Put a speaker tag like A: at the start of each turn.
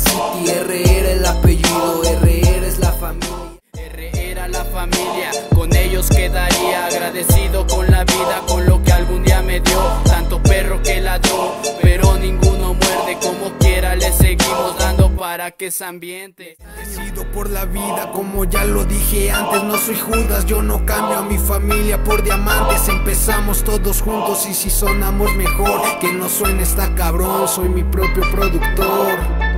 A: City. R era el apellido, R era la familia.
B: R era la familia, con ellos quedaría agradecido con la vida, con lo que algún día me dio. Tanto perro que ladró, pero ninguno muerde. Como quiera le seguimos dando para que se ambiente.
A: Agradecido por la vida, como ya lo dije antes. No soy Judas, yo no cambio a mi familia por diamantes. Empezamos todos juntos y si sonamos mejor, que no suene está cabrón. Soy mi propio productor.